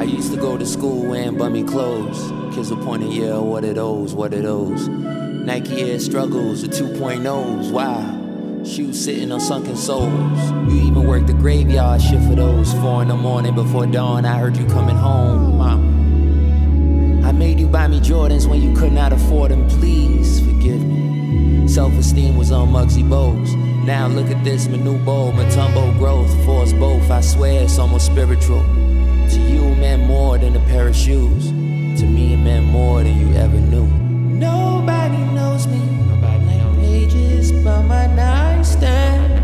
used to go to school wearing bummy clothes. Kids would point and yell, what are those, what are those? Nike Air struggles, the 2.0s, wow. Shoes sitting on sunken soles. You even worked the graveyard shift for those. 4 in the morning before dawn, I heard you coming home, mama. I made you buy me Jordans when you could not afford them, please forgive me. Self-esteem was on Muggsy Bogues. Now look at this, my new bowl, Matumbo growth. For us both, I swear it's almost spiritual. To you it meant more than a pair of shoes. To me it meant more than you ever knew. Nobody knows me. Nobody like pages by my nightstand.